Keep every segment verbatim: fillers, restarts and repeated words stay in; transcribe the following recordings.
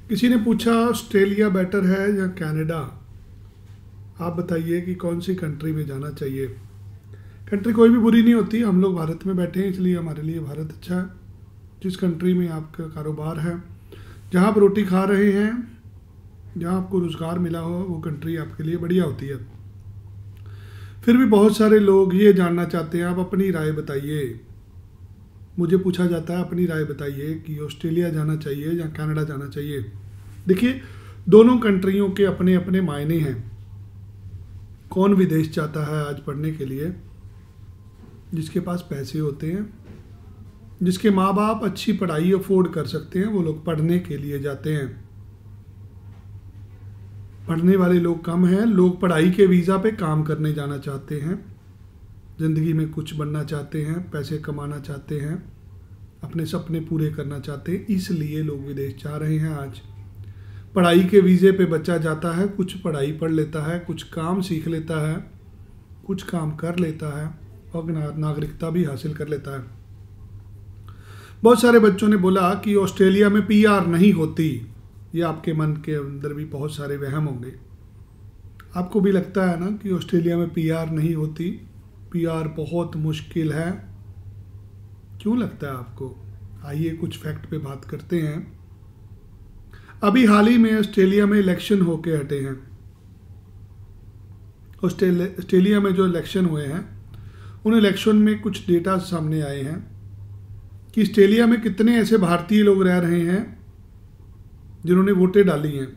किसी ने पूछा ऑस्ट्रेलिया बेटर है या कनाडा, आप बताइए कि कौन सी कंट्री में जाना चाहिए। कंट्री कोई भी बुरी नहीं होती, हम लोग भारत में बैठे हैं इसलिए हमारे लिए भारत अच्छा है। जिस कंट्री में आपका कारोबार है, जहाँ आप रोटी खा रहे हैं, जहाँ आपको रोज़गार मिला हो, वो कंट्री आपके लिए बढ़िया होती है। फिर भी बहुत सारे लोग ये जानना चाहते हैं, आप अपनी राय बताइए। मुझे पूछा जाता है अपनी राय बताइए कि ऑस्ट्रेलिया जाना चाहिए या कनाडा जाना चाहिए। देखिए, दोनों कंट्रियों के अपने अपने मायने हैं। कौन विदेश चाहता है आज पढ़ने के लिए? जिसके पास पैसे होते हैं, जिसके माँ बाप अच्छी पढ़ाई अफोर्ड कर सकते हैं, वो लोग पढ़ने के लिए जाते हैं। पढ़ने वाले लोग कम हैं। लोग पढ़ाई के वीज़ा पे काम करने जाना चाहते हैं, ज़िंदगी में कुछ बनना चाहते हैं, पैसे कमाना चाहते हैं, अपने सपने पूरे करना चाहते हैं, इसलिए लोग विदेश जा रहे हैं। आज पढ़ाई के वीज़े पे बच्चा जाता है, कुछ पढ़ाई पढ़ लेता है, कुछ काम सीख लेता है, कुछ काम कर लेता है और नागरिकता भी हासिल कर लेता है। बहुत सारे बच्चों ने बोला कि ऑस्ट्रेलिया में पीआर नहीं होती। ये आपके मन के अंदर भी बहुत सारे वहम होंगे। आपको भी लगता है ना कि ऑस्ट्रेलिया में पीआर नहीं होती, पीआर बहुत मुश्किल है। क्यों लगता है आपको? आइए कुछ फैक्ट पे बात करते हैं। अभी हाल ही में ऑस्ट्रेलिया में इलेक्शन होके हटे हैं। ऑस्ट्रेलिया में जो इलेक्शन हुए हैं, उन इलेक्शन में कुछ डेटा सामने आए हैं कि ऑस्ट्रेलिया में कितने ऐसे भारतीय लोग रह रहे हैं जिन्होंने वोटें डाली हैं।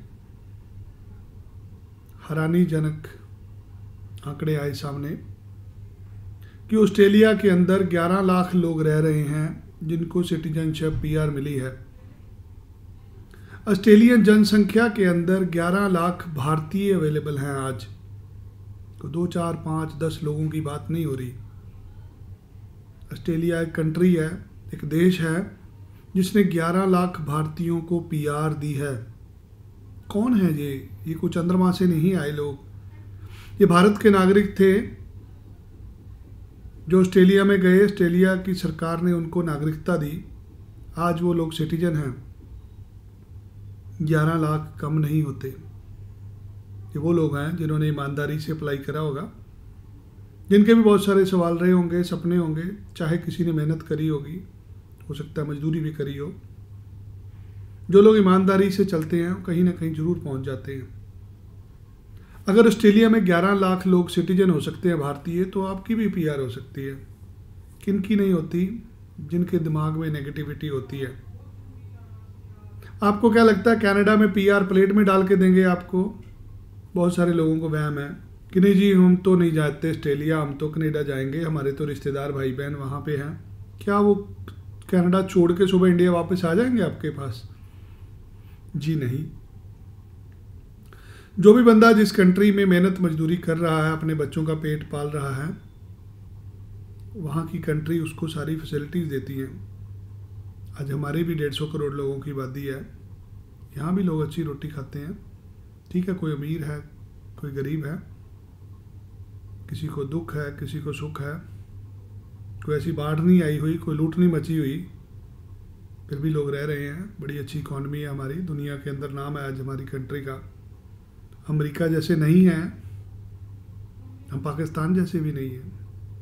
हैरानीजनक आंकड़े आए सामने कि ऑस्ट्रेलिया के अंदर ग्यारह लाख लोग रह रहे हैं जिनको सिटीजनशिप पीआर मिली है। ऑस्ट्रेलियन जनसंख्या के अंदर ग्यारह लाख भारतीय अवेलेबल हैं आज। तो दो चार पाँच दस लोगों की बात नहीं हो रही। ऑस्ट्रेलिया एक कंट्री है, एक देश है जिसने ग्यारह लाख भारतीयों को पीआर दी है। कौन है ये? ये कोई चंद्रमा से नहीं आए लोग। ये भारत के नागरिक थे जो ऑस्ट्रेलिया में गए। ऑस्ट्रेलिया की सरकार ने उनको नागरिकता दी, आज वो लोग सिटीजन हैं। ग्यारह लाख कम नहीं होते। ये वो लोग हैं जिन्होंने ईमानदारी से अप्लाई करा होगा, जिनके भी बहुत सारे सवाल रहे होंगे, सपने होंगे, चाहे किसी ने मेहनत करी होगी, हो सकता है मजदूरी भी करी हो। जो लोग ईमानदारी से चलते हैं कहीं ना कहीं जरूर पहुंच जाते हैं। अगर ऑस्ट्रेलिया में ग्यारह लाख लोग सिटीजन हो सकते हैं भारतीय, तो आपकी भी पीआर हो सकती है। किन की नहीं होती? जिनके दिमाग में नेगेटिविटी होती है। आपको क्या लगता है कनाडा में पीआर प्लेट में डाल के देंगे आपको? बहुत सारे लोगों को वहम है कि नहीं जी, हम तो नहीं जाते ऑस्ट्रेलिया, हम तो कनाडा जाएंगे, हमारे तो रिश्तेदार भाई बहन वहाँ पे हैं। क्या वो कनाडा छोड़ के सुबह इंडिया वापस आ जाएंगे आपके पास? जी नहीं। जो भी बंदा जिस कंट्री में मेहनत मजदूरी कर रहा है, अपने बच्चों का पेट पाल रहा है, वहाँ की कंट्री उसको सारी फैसिलिटीज़ देती हैं। आज हमारे भी डेढ़ सौ करोड़ लोगों की आबादी है, यहाँ भी लोग अच्छी रोटी खाते हैं। ठीक है, कोई अमीर है, कोई गरीब है, किसी को दुख है, किसी को सुख है, कोई ऐसी बाढ़ नहीं आई हुई, कोई लूट नहीं मची हुई, फिर भी लोग रह रहे हैं। बड़ी अच्छी इकॉनमी है हमारी, दुनिया के अंदर नाम है आज हमारी कंट्री का। अमेरिका जैसे नहीं है, हम पाकिस्तान जैसे भी नहीं हैं।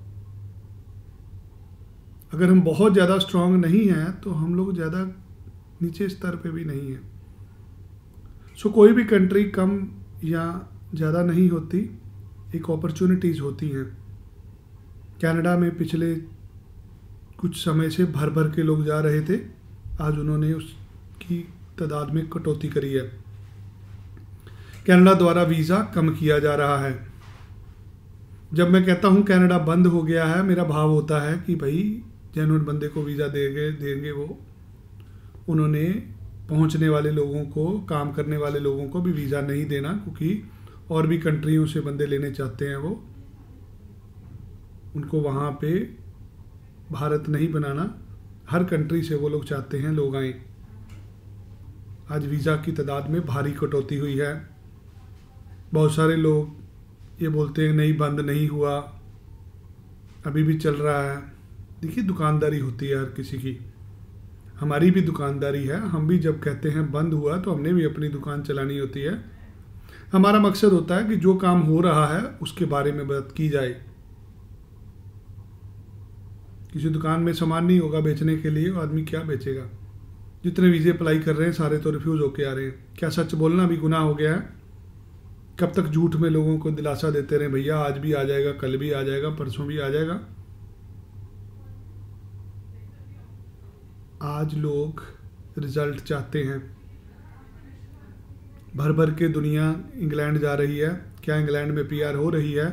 अगर हम बहुत ज़्यादा स्ट्रांग नहीं हैं तो हम लोग ज़्यादा नीचे स्तर पे भी नहीं हैं। सो कोई भी कंट्री कम या ज़्यादा नहीं होती, एक अपॉर्चुनिटीज़ होती हैं। कनाडा में पिछले कुछ समय से भर भर के लोग जा रहे थे, आज उन्होंने उसकी तादाद में कटौती करी है। कनाडा द्वारा वीज़ा कम किया जा रहा है। जब मैं कहता हूँ कनाडा बंद हो गया है, मेरा भाव होता है कि भाई जेन्युइन बंदे को वीज़ा देंगे देंगे वो। उन्होंने पहुँचने वाले लोगों को, काम करने वाले लोगों को भी वीज़ा नहीं देना, क्योंकि और भी कंट्रियों से बंदे लेने चाहते हैं वो। उनको वहाँ पे भारत नहीं बनाना, हर कंट्री से वो लोग चाहते हैं लोग आएँ। आज वीज़ा की तादाद में भारी कटौती हुई है। बहुत सारे लोग ये बोलते हैं नहीं, बंद नहीं हुआ, अभी भी चल रहा है। देखिए, दुकानदारी होती है हर किसी की। हमारी भी दुकानदारी है, हम भी जब कहते हैं बंद हुआ तो हमने भी अपनी दुकान चलानी होती है। हमारा मकसद होता है कि जो काम हो रहा है उसके बारे में बात की जाए। किसी दुकान में सामान नहीं होगा बेचने के लिए, आदमी क्या बेचेगा? जितने वीज़े अप्लाई कर रहे हैं सारे तो रिफ्यूज़ होके आ रहे हैं। क्या सच बोलना भी गुनाह हो गया है? कब तक झूठ में लोगों को दिलासा देते रहे, भैया आज भी आ जाएगा, कल भी आ जाएगा, परसों भी आ जाएगा। आज लोग रिजल्ट चाहते हैं। भर भर के दुनिया इंग्लैंड जा रही है। क्या इंग्लैंड में पीआर हो रही है?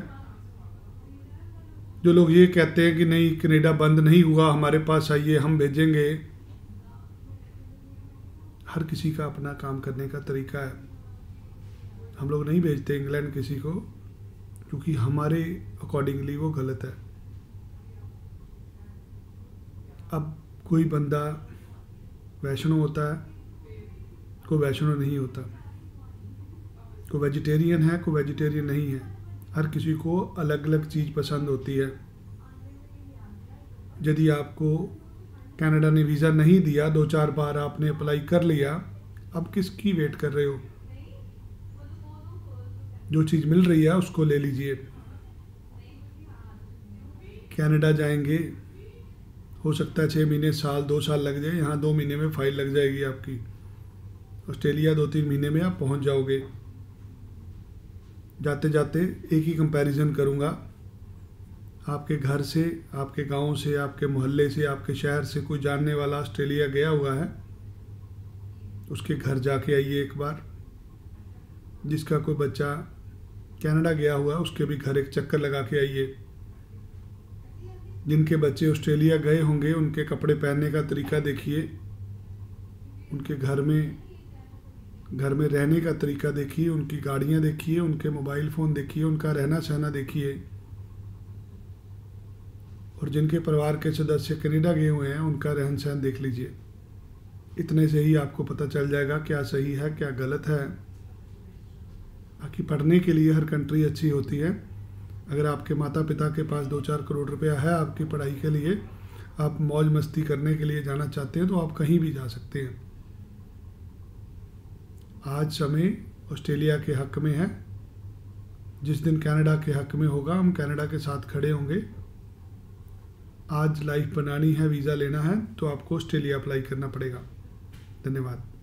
जो लोग ये कहते हैं कि नहीं कनाडा बंद नहीं हुआ, हमारे पास आइए हम भेजेंगे। हर किसी का अपना काम करने का तरीका है। हम लोग नहीं भेजते इंग्लैंड किसी को, क्योंकि हमारे अकॉर्डिंगली वो गलत है। अब कोई बंदा वैष्णो होता है, कोई वैष्णो नहीं होता, कोई वेजिटेरियन है, कोई वेजिटेरियन नहीं है। हर किसी को अलग अलग चीज़ पसंद होती है। यदि आपको कनाडा ने वीज़ा नहीं दिया, दो चार बार आपने अप्लाई कर लिया, अब किसकी वेट कर रहे हो? जो चीज़ मिल रही है उसको ले लीजिए। कनाडा जाएंगे, हो सकता है छः महीने, साल, दो साल लग जाए। यहाँ दो महीने में फ़ाइल लग जाएगी आपकी। ऑस्ट्रेलिया दो तीन महीने में आप पहुँच जाओगे। जाते जाते एक ही कंपैरिजन करूँगा, आपके घर से, आपके गांव से, आपके मोहल्ले से, आपके शहर से कोई जानने वाला ऑस्ट्रेलिया गया हुआ है, उसके घर जाके आइए एक बार। जिसका कोई बच्चा कनाडा गया हुआ है उसके भी घर एक चक्कर लगा के आइए। जिनके बच्चे ऑस्ट्रेलिया गए होंगे उनके कपड़े पहनने का तरीका देखिए, उनके घर में घर में रहने का तरीका देखिए, उनकी गाड़ियाँ देखिए, उनके मोबाइल फ़ोन देखिए, उनका रहना सहना देखिए। और जिनके परिवार के सदस्य कनाडा गए हुए हैं उनका रहन सहन देख लीजिए। इतने से ही आपको पता चल जाएगा क्या सही है क्या गलत है। बाकी पढ़ने के लिए हर कंट्री अच्छी होती है। अगर आपके माता पिता के पास दो चार करोड़ रुपया है आपकी पढ़ाई के लिए, आप मौज मस्ती करने के लिए जाना चाहते हैं तो आप कहीं भी जा सकते हैं। आज समय ऑस्ट्रेलिया के हक में है। जिस दिन कनाडा के हक में होगा हम कनाडा के साथ खड़े होंगे। आज लाइफ बनानी है, वीज़ा लेना है तो आपको ऑस्ट्रेलिया अप्लाई करना पड़ेगा। धन्यवाद।